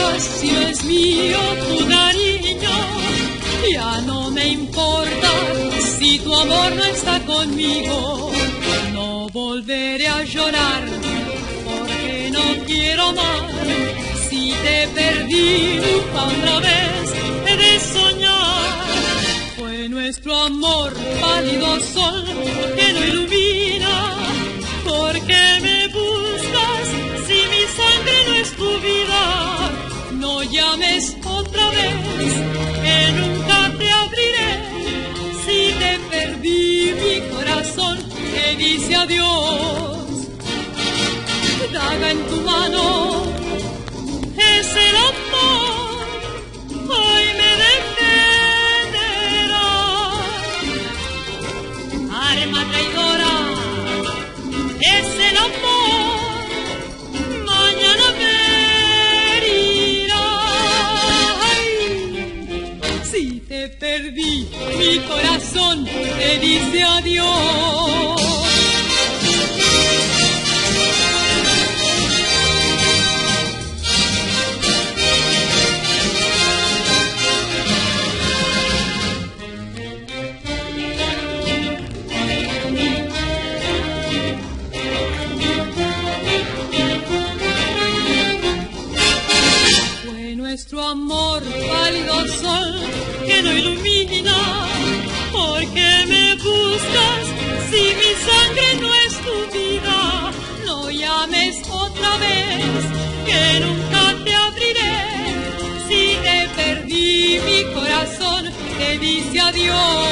espacio es mío tu cariño. Ya no me importa si tu amor no está conmigo. No volveré a llorar porque no quiero más. Si te perdí otra vez he de soñar. Fue nuestro amor pálido sol que no ilumina. ¿Por qué me buscas si mi sangre no es tu vida? No llames otra vez, que nunca te abriré. Si te perdí mi corazón te dice adiós. Daga en tu mano es el amor, hoy me defenderá. Arma traidora es el amor, mañana me herirá. Ay, si te perdí, mi corazón te dice adiós. Nuestro amor, pálido sol que no ilumina. ¿Por qué me buscas si mi sangre no es tu vida? No llames otra vez, que nunca te abriré. Si te perdí, mi corazón te dice adiós.